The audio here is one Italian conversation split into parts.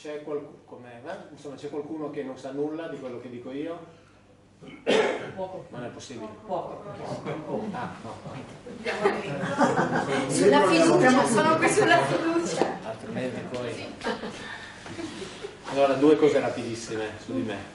c'è qualcuno che non sa nulla di quello che dico io? Poco. Non è possibile. Poco. Ah, no. Sulla fiducia, sono qui sulla fiducia. Altrimenti poi... Allora, due cose rapidissime su di me.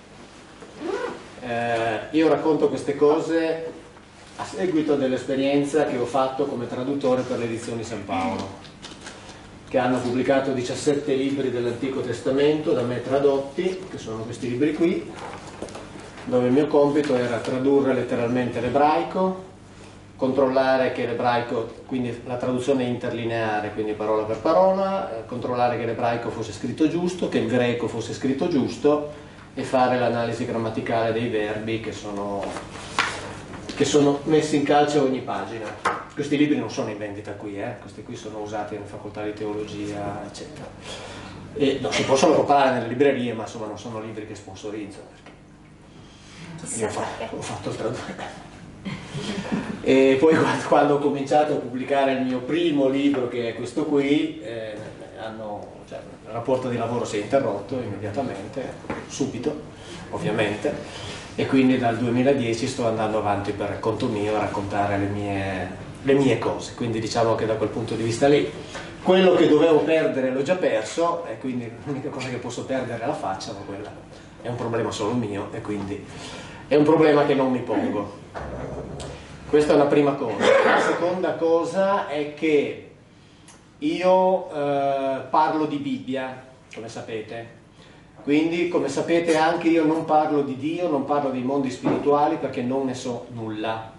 Io racconto queste cose a seguito dell'esperienza che ho fatto come traduttore per le edizioni San Paolo, che hanno pubblicato 17 libri dell'Antico Testamento da me tradotti, che sono questi libri qui, dove il mio compito era tradurre letteralmente l'ebraico, controllare che l'ebraico, quindi la traduzione interlineare, quindi parola per parola, controllare che l'ebraico fosse scritto giusto, che il greco fosse scritto giusto e fare l'analisi grammaticale dei verbi che sono messi in calce a ogni pagina. Questi libri non sono in vendita qui, questi qui sono usati nelle facoltà di teologia, eccetera. E no, si possono comprare nelle librerie, ma insomma non sono libri che sponsorizzo, perché io ho fatto il traduttore. E poi quando ho cominciato a pubblicare il mio primo libro, che è questo qui, il rapporto di lavoro si è interrotto immediatamente, subito, ovviamente, e quindi dal 2010 sto andando avanti per conto mio a raccontare le mie cose, quindi diciamo che da quel punto di vista lì quello che dovevo perdere l'ho già perso, e quindi l'unica cosa che posso perdere è la faccia, ma quella è un problema solo mio, e quindi è un problema che non mi pongo. Questa è una prima cosa. La seconda cosa è che io parlo di Bibbia, come sapete, quindi come sapete anche io non parlo di Dio, non parlo dei mondi spirituali, perché non ne so nulla.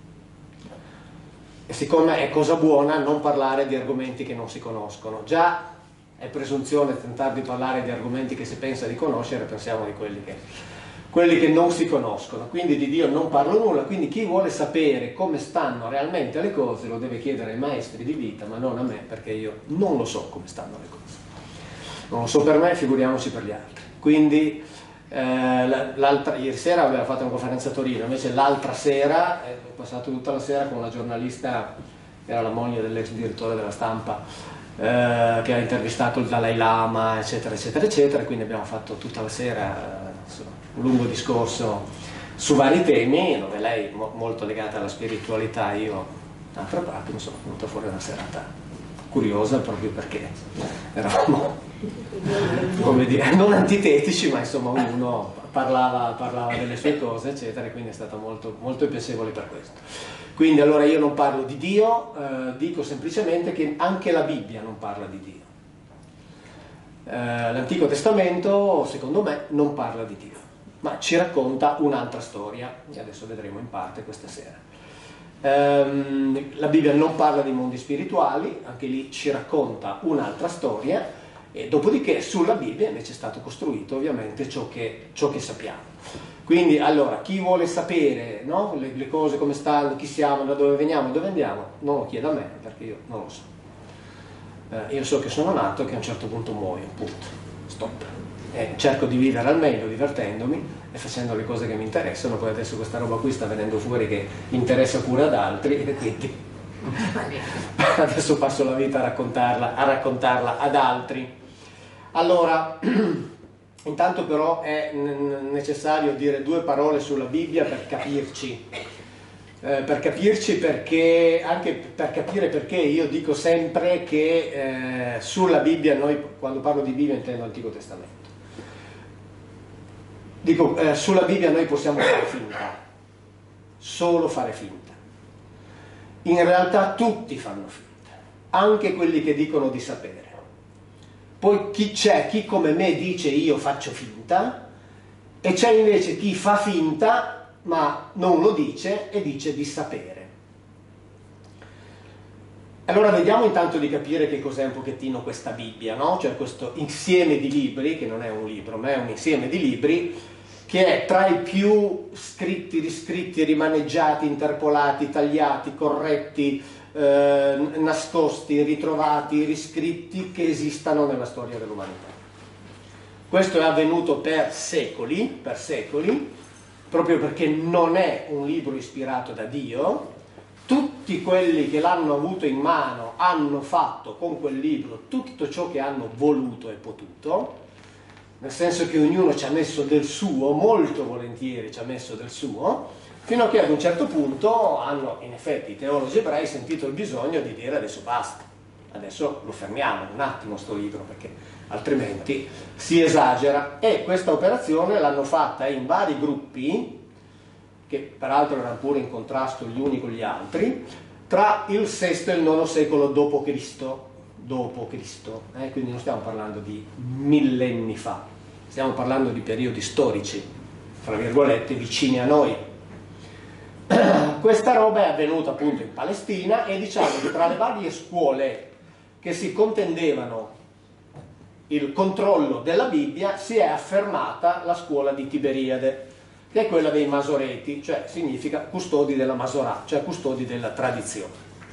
E siccome è cosa buona non parlare di argomenti che non si conoscono, già è presunzione tentare di parlare di argomenti che si pensa di conoscere, pensiamo di quelli che non si conoscono. Quindi di Dio non parlo nulla, quindi chi vuole sapere come stanno realmente le cose lo deve chiedere ai maestri di vita, ma non a me, perché io non lo so come stanno le cose. Non lo so per me, figuriamoci per gli altri. Quindi ieri sera aveva fatto una conferenza a Torino, invece l'altra sera ho passato tutta la sera con una giornalista, che era la moglie dell'ex direttore della Stampa, che ha intervistato il Dalai Lama, eccetera, eccetera, eccetera, e quindi abbiamo fatto tutta la sera un lungo discorso su vari temi, dove lei molto legata alla spiritualità, io d'altra parte mi sono venuta fuori una serata curiosa, proprio perché eravamo, come dire, non antitetici, ma insomma ognuno parlava delle sue cose, eccetera, e quindi è stato molto, molto piacevole per questo. Quindi allora io non parlo di Dio, dico semplicemente che anche la Bibbia non parla di Dio. L'Antico Testamento, secondo me, non parla di Dio, ma ci racconta un'altra storia, e adesso vedremo in parte questa sera. La Bibbia non parla di mondi spirituali, anche lì ci racconta un'altra storia, e dopodiché sulla Bibbia invece è stato costruito ovviamente ciò che sappiamo. Quindi allora chi vuole sapere, no, le cose come stanno, chi siamo, da dove veniamo, dove andiamo, non lo chieda a me, perché io non lo so. Io so che sono nato e che a un certo punto muoio, punto, stop. E cerco di vivere al meglio divertendomi e facendo le cose che mi interessano. Poi adesso questa roba qui sta venendo fuori che interessa pure ad altri, e quindi adesso passo la vita a raccontarla ad altri. Allora, intanto però è necessario dire due parole sulla Bibbia per capirci. Perché, anche per capire perché io dico sempre che sulla Bibbia, noi quando parlo di Bibbia intendo Antico Testamento, dico sulla Bibbia noi possiamo fare finta, solo fare finta. In realtà tutti fanno finta, anche quelli che dicono di sapere. Poi c'è chi come me dice io faccio finta, e c'è invece chi fa finta ma non lo dice e dice di sapere. Allora vediamo intanto di capire che cos'è un pochettino questa Bibbia, no? Cioè questo insieme di libri, che non è un libro ma è un insieme di libri, che è tra i più scritti, riscritti, rimaneggiati, interpolati, tagliati, corretti, nascosti, ritrovati, riscritti che esistano nella storia dell'umanità. Questo è avvenuto per secoli, proprio perché non è un libro ispirato da Dio. Tutti quelli che l'hanno avuto in mano hanno fatto con quel libro tutto ciò che hanno voluto e potuto, nel senso che ognuno ci ha messo del suo, molto volentieri ci ha messo del suo, fino a che ad un certo punto hanno, in effetti, i teologi ebrei sentito il bisogno di dire adesso basta, adesso lo fermiamo un attimo sto libro, perché altrimenti si esagera. E questa operazione l'hanno fatta in vari gruppi, che peraltro erano pure in contrasto gli uni con gli altri, tra il VI e il IX secolo d.C., quindi non stiamo parlando di millenni fa, stiamo parlando di periodi storici, fra virgolette, vicini a noi. Questa roba è avvenuta appunto in Palestina, e diciamo che tra le varie scuole che si contendevano il controllo della Bibbia si è affermata la scuola di Tiberiade, che è quella dei Masoreti, cioè significa custodi della Masorà, cioè custodi della tradizione,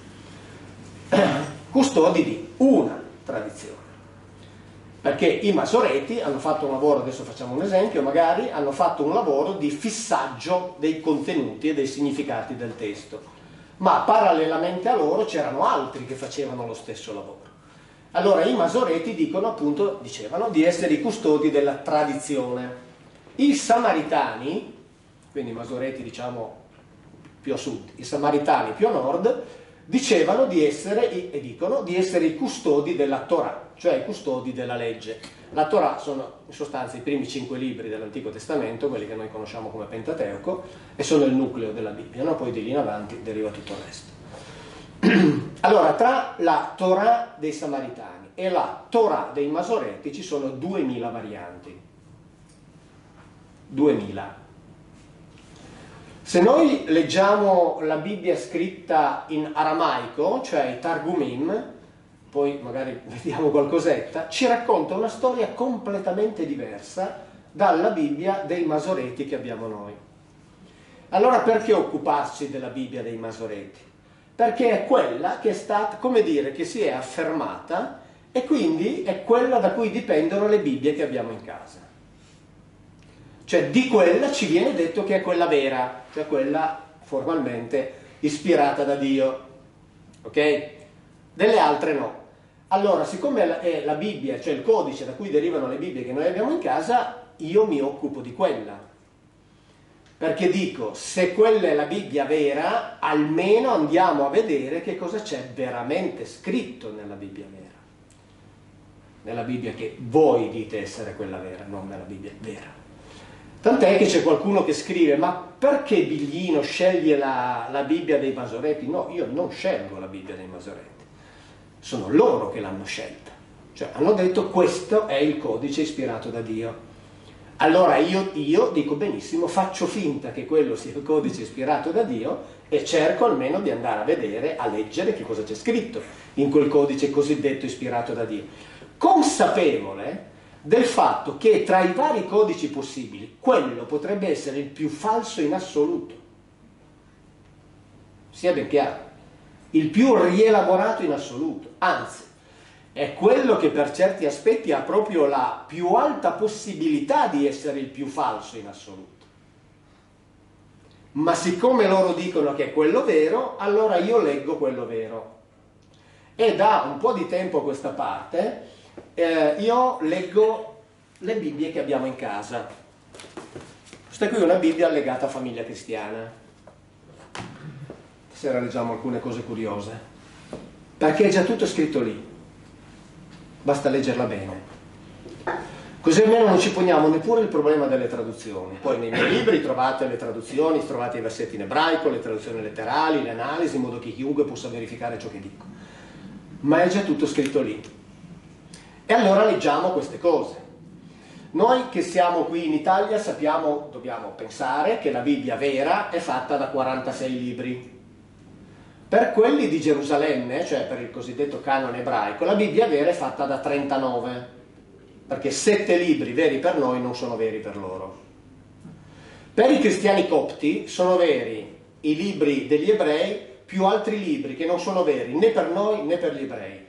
custodi di una tradizione, perché i Masoreti hanno fatto un lavoro, adesso facciamo un esempio, magari hanno fatto un lavoro di fissaggio dei contenuti e dei significati del testo, ma parallelamente a loro c'erano altri che facevano lo stesso lavoro. Allora i Masoreti dicevano di essere i custodi della tradizione. I Samaritani, quindi i Masoreti diciamo più a sud, i Samaritani più a nord, dicevano di essere, e dicono, di essere i custodi della Torah, cioè i custodi della legge. La Torah sono in sostanza i primi 5 libri dell'Antico Testamento, quelli che noi conosciamo come Pentateuco, e sono il nucleo della Bibbia, no? Poi di lì in avanti deriva tutto il resto. Allora, tra la Torah dei Samaritani e la Torah dei Masoreti ci sono 2000 varianti. 2000. Se noi leggiamo la Bibbia scritta in aramaico, cioè i Targumim, poi magari vediamo qualcosetta, ci racconta una storia completamente diversa dalla Bibbia dei Masoreti che abbiamo noi. Allora perché occuparsi della Bibbia dei Masoreti? Perché è quella che è stata, come dire, che si è affermata, e quindi è quella da cui dipendono le Bibbie che abbiamo in casa. Cioè di quella ci viene detto che è quella vera, cioè quella formalmente ispirata da Dio, ok? Delle altre no. Allora, siccome è la Bibbia, cioè il codice da cui derivano le Bibbie che noi abbiamo in casa, io mi occupo di quella. Perché dico, se quella è la Bibbia vera, almeno andiamo a vedere che cosa c'è veramente scritto nella Bibbia vera. Nella Bibbia che voi dite essere quella vera, non nella Bibbia vera. Tant'è che c'è qualcuno che scrive, ma perché Biglino sceglie la Bibbia dei Masoreti? No, io non scelgo la Bibbia dei Masoreti, sono loro che l'hanno scelta. Cioè hanno detto questo è il codice ispirato da Dio. Allora io dico benissimo, faccio finta che quello sia il codice ispirato da Dio e cerco almeno di andare a vedere, a leggere che cosa c'è scritto in quel codice cosiddetto ispirato da Dio, consapevole del fatto che tra i vari codici possibili quello potrebbe essere il più falso in assoluto, sia ben chiaro, il più rielaborato in assoluto, anzi è quello che per certi aspetti ha proprio la più alta possibilità di essere il più falso in assoluto. Ma siccome loro dicono che è quello vero, allora io leggo quello vero. E da un po' di tempo a questa parte io leggo le Bibbie che abbiamo in casa. Questa qui è una Bibbia legata a Famiglia Cristiana. Stasera leggiamo alcune cose curiose, perché è già tutto scritto lì. Basta leggerla bene, così almeno non ci poniamo neppure il problema delle traduzioni. Poi nei miei libri trovate le traduzioni, trovate i versetti in ebraico, le traduzioni letterali, le analisi, in modo che chiunque possa verificare ciò che dico, ma è già tutto scritto lì. E allora leggiamo queste cose. Noi che siamo qui in Italia sappiamo, dobbiamo pensare che la Bibbia vera è fatta da 46 libri. Per quelli di Gerusalemme, cioè per il cosiddetto canone ebraico, la Bibbia vera è fatta da 39, perché 7 libri veri per noi non sono veri per loro. Per i cristiani copti sono veri i libri degli ebrei più altri libri che non sono veri né per noi né per gli ebrei.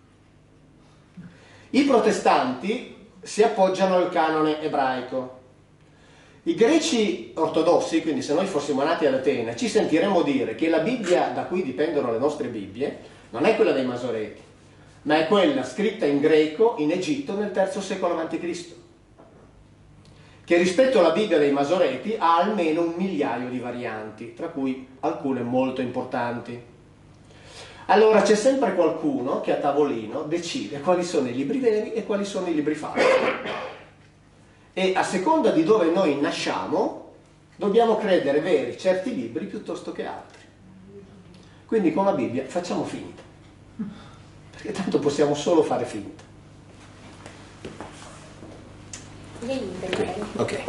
I protestanti si appoggiano al canone ebraico. I greci ortodossi, quindi se noi fossimo nati ad Atene, ci sentiremmo dire che la Bibbia da cui dipendono le nostre Bibbie non è quella dei Masoreti, ma è quella scritta in greco in Egitto nel III secolo a.C. che rispetto alla Bibbia dei Masoreti ha almeno 1 migliaio di varianti, tra cui alcune molto importanti. Allora c'è sempre qualcuno che a tavolino decide quali sono i libri veri e quali sono i libri falsi. E a seconda di dove noi nasciamo, dobbiamo credere veri certi libri piuttosto che altri. Quindi con la Bibbia facciamo finta, perché tanto possiamo solo fare finta. Ok.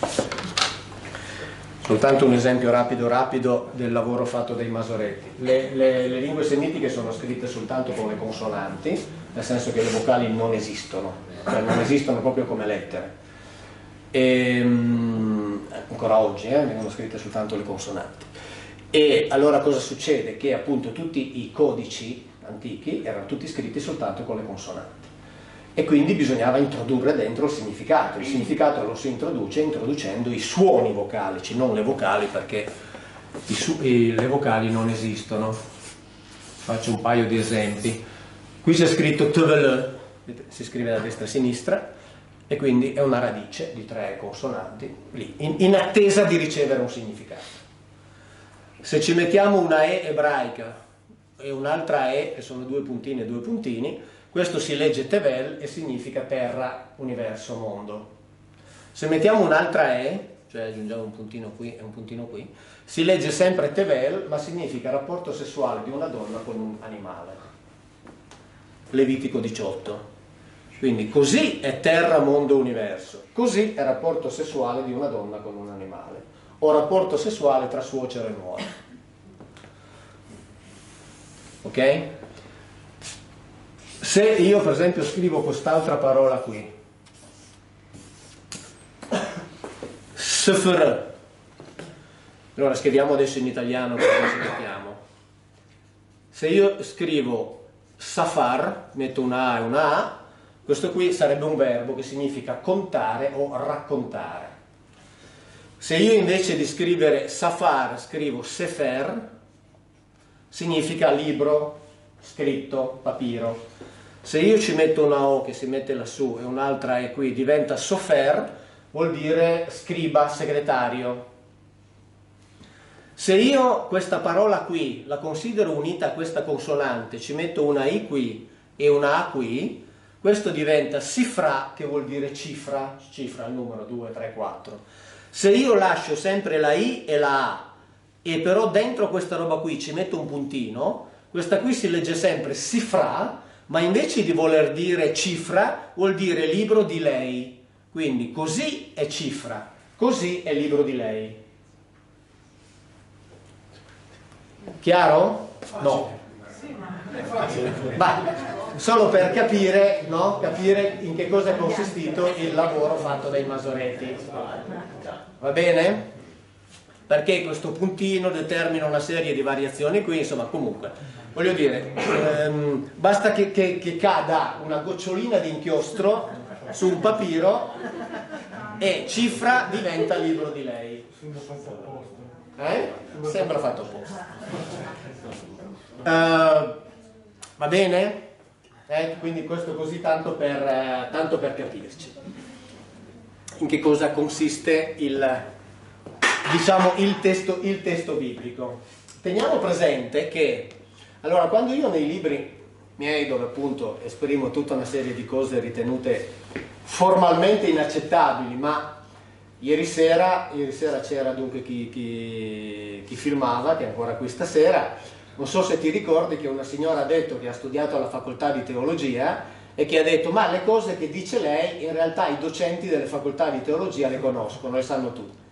Soltanto un esempio rapido del lavoro fatto dai Masoretti. Le lingue semitiche sono scritte soltanto con le consonanti, nel senso che le vocali non esistono, cioè non esistono proprio come lettere. E, ancora oggi vengono scritte soltanto le consonanti. E allora cosa succede? Che appunto tutti i codici antichi erano tutti scritti soltanto con le consonanti. E quindi bisognava introdurre dentro il significato lo si introduce introducendo i suoni vocalici, non le vocali, perché le vocali non esistono. Faccio un paio di esempi. Qui c'è scritto tvl, si scrive da destra a sinistra, e quindi è una radice di 3 consonanti, lì, in attesa di ricevere un significato. Se ci mettiamo una E ebraica e un'altra E, che sono 2 puntini e 2 puntini, questo si legge Tevel e significa terra, universo, mondo. Se mettiamo un'altra E, cioè aggiungiamo un puntino qui e un puntino qui, si legge sempre Tevel, ma significa rapporto sessuale di una donna con un animale. Levitico 18. Quindi così è terra, mondo, universo. Così è rapporto sessuale di una donna con un animale. O rapporto sessuale tra suocero e nuora. Ok? Se io per esempio scrivo quest'altra parola qui, sfr, allora scriviamo adesso in italiano così ci mettiamo. Se io scrivo safar, metto una A e una A, questo qui sarebbe un verbo che significa contare o raccontare. Se io invece di scrivere safar scrivo sefer, significa libro, scritto, papiro. Se io ci metto una O che si mette lassù e un'altra E qui, diventa sofer, vuol dire scriba, segretario. Se io questa parola qui la considero unita a questa consonante, ci metto una I qui e una A qui, questo diventa sifra, che vuol dire cifra, cifra il numero 2, 3, 4. Se io lascio sempre la I e la A e però dentro questa roba qui ci metto un puntino, questa qui si legge sempre sifra, ma invece di voler dire cifra vuol dire libro di lei. Quindi così è cifra, così è libro di lei. Chiaro? No. Ma solo per capire, no? Capire in che cosa è consistito il lavoro fatto dai Masoretti. Va bene? Perché questo puntino determina una serie di variazioni qui, insomma, comunque, voglio dire, basta che cada una gocciolina di inchiostro su un papiro e cifra diventa libro di lei. Sembra fatto apposta. Va bene? Quindi questo così tanto per capirci. In che cosa consiste il testo biblico. Teniamo presente che, allora, quando io nei libri miei, dove appunto esprimo tutta una serie di cose ritenute formalmente inaccettabili, ma ieri sera c'era dunque chi filmava, che è ancora qui stasera, non so se ti ricordi che una signora ha detto che ha studiato alla facoltà di teologia e che ha detto ma le cose che dice lei in realtà i docenti delle facoltà di teologia le conoscono, le sanno tutte.